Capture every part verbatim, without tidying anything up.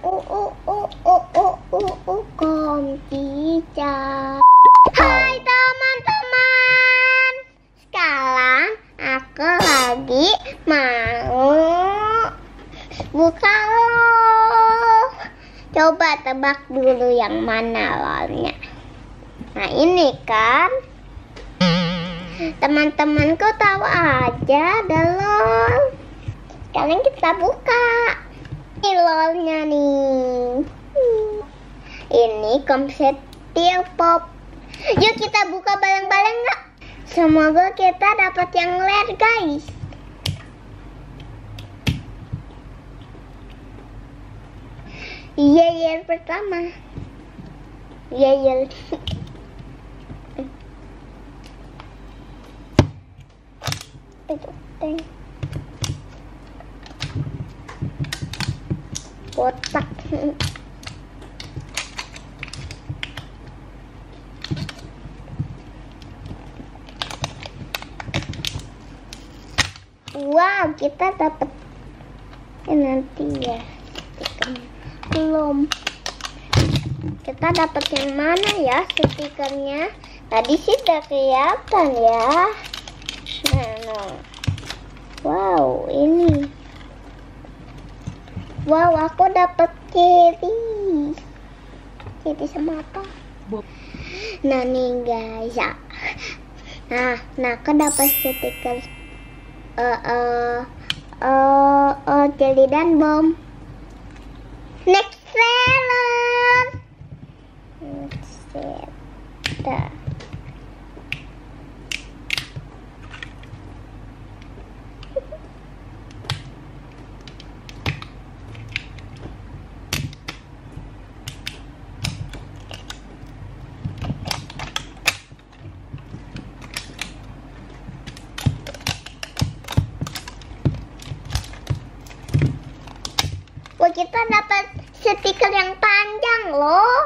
uh uh uh uh uh uh uh kompica. Hai teman-teman, sekarang aku lagi mau buka lol. Coba tebak dulu yang mana lolnya. Nah ini kan, teman-temanku tahu aja ada lol. Sekarang kita buka. Ini lolnya nih. Ini Komsetil Pop. Yuk kita buka bareng-bareng nggak? Semoga kita dapat yang rare guys. Iya yang pertama. Iya yang itu teng. Kotak. Wow, kita dapat eh, nanti ya stikernya. Belum. Kita dapat yang mana ya stikernya? Tadi sih udah kelihatan ya. Nah, nah. Wow, ini. Wow, aku dapat kiri. Kiri sama apa? Nah nih guys ya. Nah, nah aku dapat stiker uh, uh, uh, uh, jelly dan bom. Next trailer. Next trailer. Wah, kita dapat stiker yang panjang loh.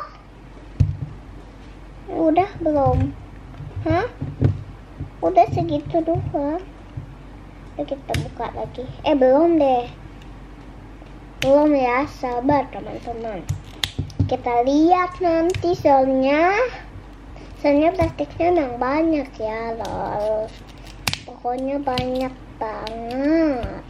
Udah belum? Hah? Udah segitu doang. Yuk kita buka lagi. Eh belum deh. Belum ya, sabar teman-teman. Kita lihat nanti soalnya. Soalnya plastiknya memang banyak ya lol. Pokoknya banyak banget.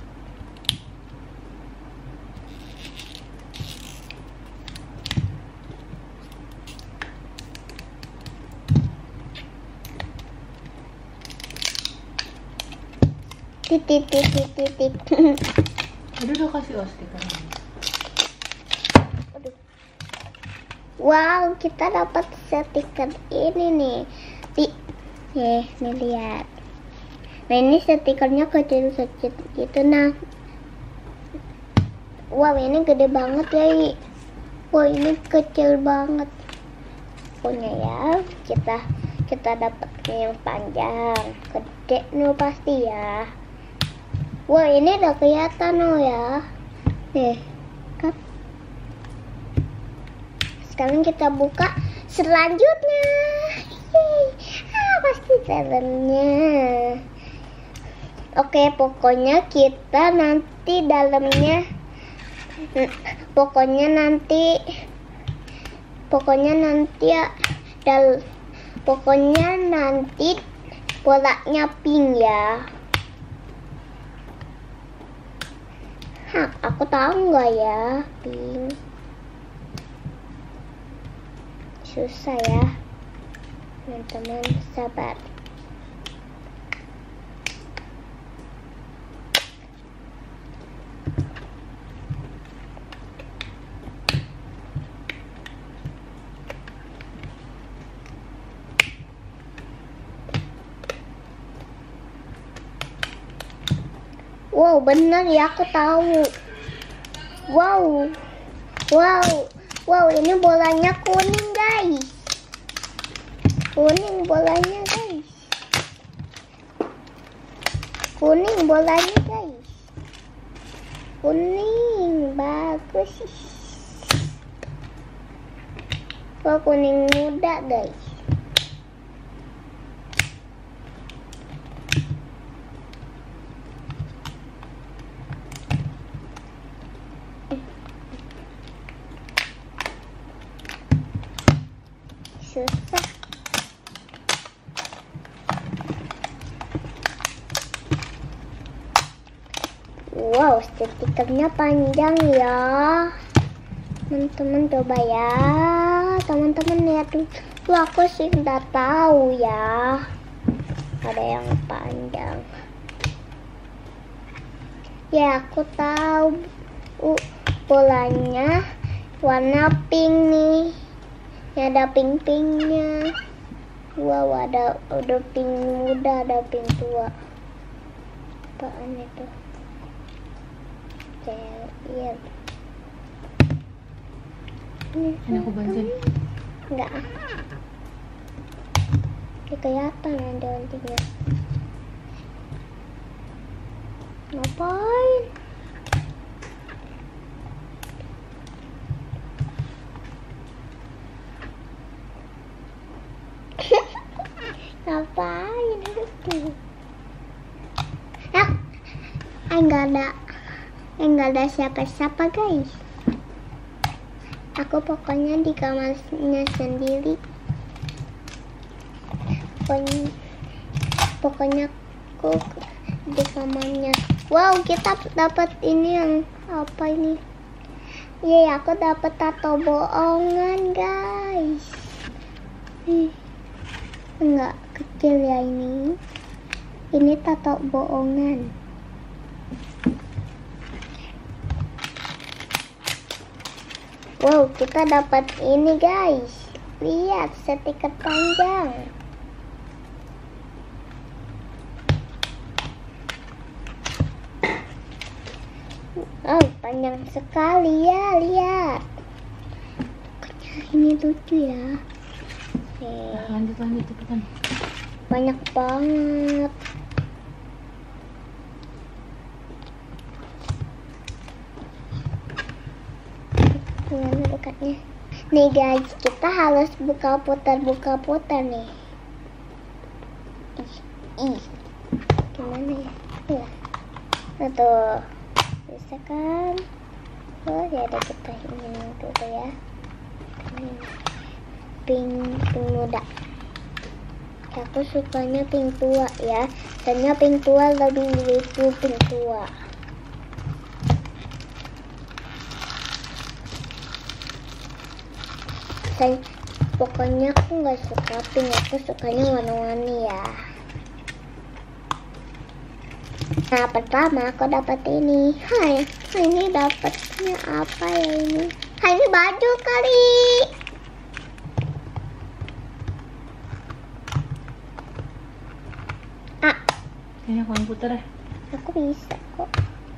Titik titik titik. Aduh, udah kasih oh stikernya. Aduh. Wow, kita dapat stiker ini nih. Di, nih, nih lihat. Nah ini stikernya kecil-kecil gitu. Nah, wow ini gede banget ya. Wow ini kecil banget. Punya ya, kita kita dapat yang panjang, gede nih pasti ya. Wah ini udah kelihatan loh ya. Nih kan. Sekarang kita buka selanjutnya. Yeay. Ah, pasti dalamnya. Oke, pokoknya kita nanti dalamnya. Pokoknya nanti. Pokoknya nanti ya. Dal. Pokoknya nanti bolanya pink ya. Hah, aku tahu nggak ya, pink. Susah ya, teman-teman, sabar. Wow, benar ya, aku tahu. Wow, wow, wow, ini bolanya kuning guys. Kuning bolanya guys. Kuning bolanya guys. Kuning, bagus. Wow, kuning muda guys. susah. Wow, stikernya panjang ya. Teman-teman coba ya. Teman-teman lihat tuh. Tuh aku sih nggak tahu ya. Ada yang panjang. Ya aku tahu. Uh, bolanya warna pink nih. Ya, ada pink-pinknya. Wow, ada ada pink muda, ada pink tua. Apaan itu? Iya. Ini aku bantuin. Enggak. Ini kelihatan ada nantinya. Ngapain? Ngapain itu? Ah, enggak ada. Enggak ada siapa-siapa guys. Aku pokoknya di kamarnya sendiri. Pokoknya, pokoknya aku di kamarnya. Wow, kita dapat ini yang apa ini? Yeay, aku dapat tato bohongan guys. Ih, enggak kecil ya ini. Ini tato bohongan. Wow, kita dapat ini guys. Lihat, stiker panjang. Oh, panjang sekali ya, lihat. Ini lucu ya. Nah, lanjut lanjut cepetan. Banyak banget. Gimana dekatnya? Nih guys, kita harus buka putar-buka putar nih. Ih, ih. Gimana ya? Ya. Nah, tuh. Bisa kan? Oh, ya ada kita ini dulu ya. Ini. Pink, pink muda. Aku sukanya pink tua ya. Soalnya pink tua lebih lucu pink tua. Saya, pokoknya aku nggak suka pink, aku sukanya warna-warni ya. Nah, pertama aku dapat ini. Hai, ini dapatnya apa ya ini? Hai, ini baju kali. Ah, Kayaknya aku yang puter ya. aku bisa kok.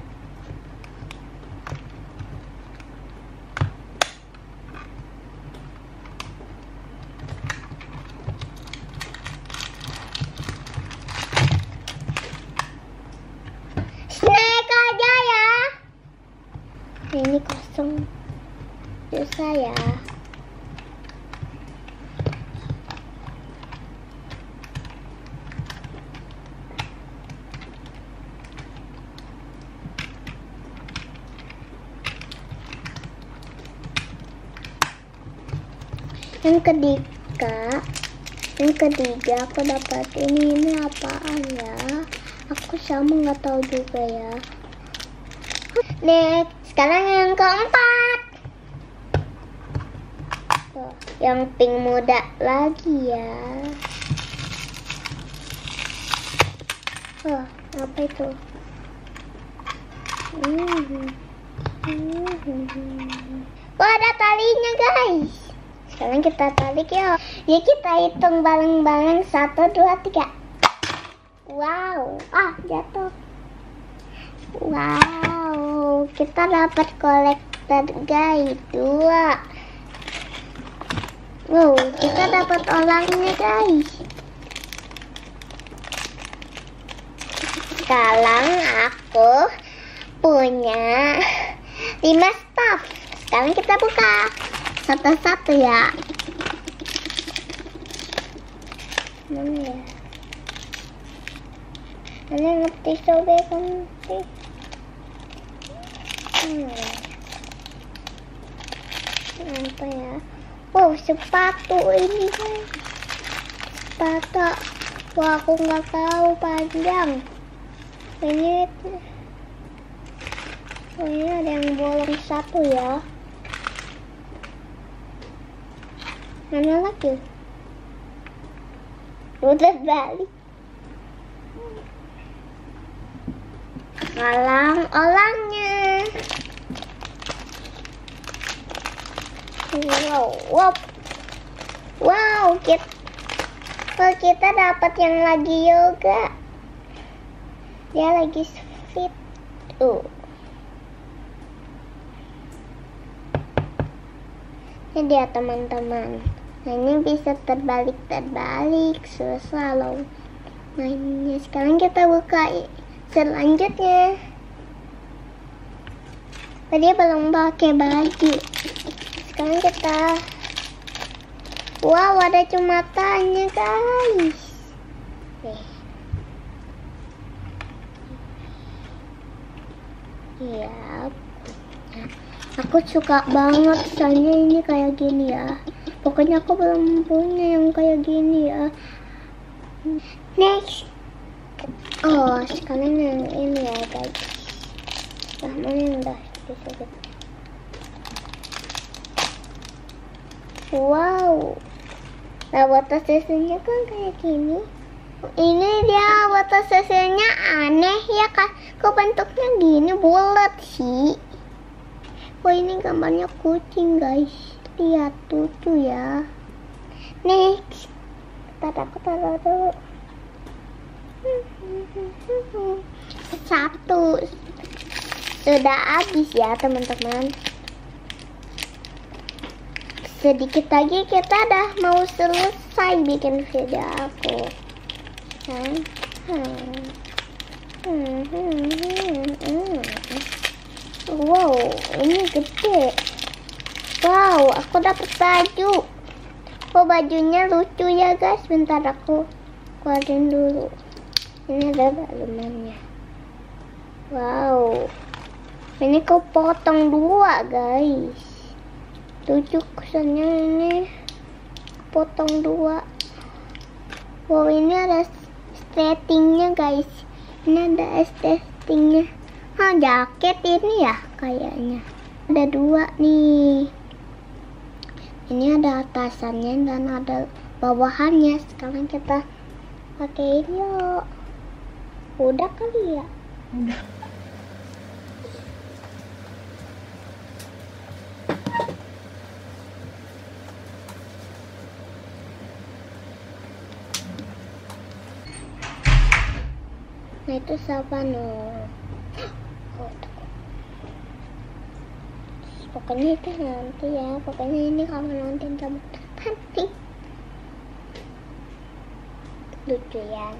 Ini kosong, susah ya. Yang ketiga, yang ketiga aku dapat ini, ini apaan ya? Aku sama nggak tahu juga ya. Next. Sekarang yang keempat. Tuh, yang pink muda lagi ya. Oh, apa itu? Hmm. Hmm. Oh, ada talinya guys. Sekarang kita tarik ya. Ya, kita hitung bareng-bareng. Satu, dua, tiga. Wow. Ah, jatuh. Wow, kita dapat kolektor guys dua. Wow, kita dapat orangnya guys. Sekarang aku punya lima staff. Sekarang kita buka satu-satu ya. Mana ya? Mana ngerti sobek ngerti? Hmm. Apa ya? Wow, sepatu ini kan. Sepatu. Wah, aku nggak tahu panjang. Ini, oh, ini ada yang bolong satu ya. Mana lagi? Udah balik. Olang-olangnya. Wow, wow, wow, kita, oh, kita dapat yang lagi yoga. Dia lagi fit. Uh. Ini dia teman-teman. Nah, ini bisa terbalik-terbalik, susah loh mainnya. Sekarang kita buka selanjutnya. Tadi belum pakai baju. Sekarang kita, wow, ada matanya guys. Nih. Ya, aku suka banget soalnya ini kayak gini ya. Pokoknya aku belum punya yang kayak gini ya. Next. Oh, sekarang yang ini ya guys. Nah, mana yang udah disebut. Wow. Nah, water susunya kan kayak gini. Ini dia water susunya aneh ya kan. Kok bentuknya gini bulat sih. Wah, ini gambarnya kucing guys. Lihat lucu ya. Next. Taruh aku taruh dulu. Satu. Sudah habis ya teman-teman. Sedikit lagi kita udah mau selesai bikin video aku. Hmm. Hmm. Hmm. Hmm. Hmm. Wow, ini gede. Wow, aku dapat baju. Oh, bajunya lucu ya guys. Bentar aku keluarin dulu. Ini ada dalemannya. Wow, ini kau potong dua guys. Lucu kesannya ini. Potong dua. Wow, ini ada settingnya guys. Ini ada settingnya. Ah, jaket ini ya kayaknya. Ada dua nih. Ini ada atasannya dan ada bawahannya. Sekarang kita pakai yuk. Udah kali ya? Udah. Nah, itu siapa no? Oh, pokoknya itu nanti ya. Pokoknya ini kalau nanti kamu nanti lucu ya.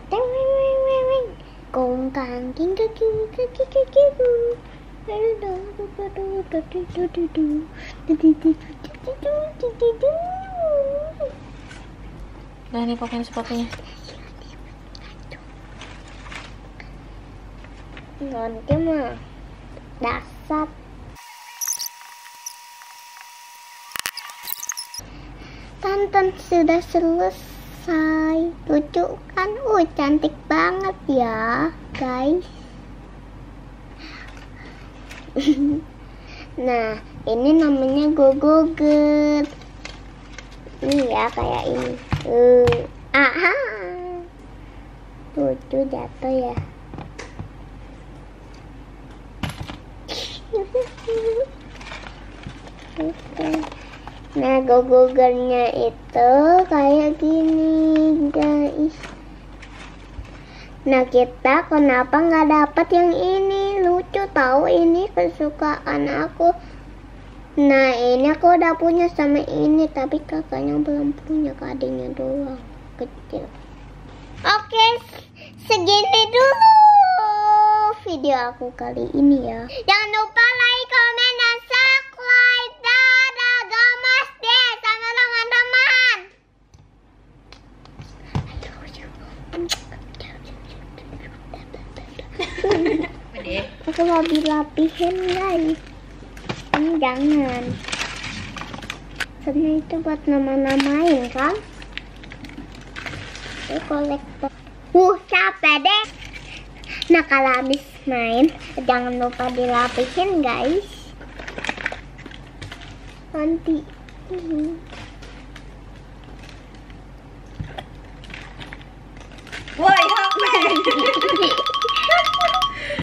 Kong kang king kaki kaki kaki bu. Nah, ini pakai sepatunya. Nanti mah dasar. Tonton sudah selesai. Lucu kan? Uh, cantik banget ya guys. Nah, ini namanya gogoger. Ini ya kayak ini. Uh, aha. Lucu jatuh ya. Nah, gogogernya itu kayak gini guys. Nah, kita kenapa nggak dapat yang ini? Lucu tahu, ini kesukaan aku. Nah, ini aku udah punya sama ini, tapi kakaknya belum punya, adiknya doang kecil. Oke, segini dulu video aku kali ini ya. Jangan lupa like, comment, dan subscribe. Dadah, gamas deh sama teman-teman. Aku mau dilapihin guys. Ini jangan. Lapisannya itu buat nama-namain kan? Ini kolektor. Uh, capek deh. Nah, kalau habis main, jangan lupa dilapisin guys. Nanti.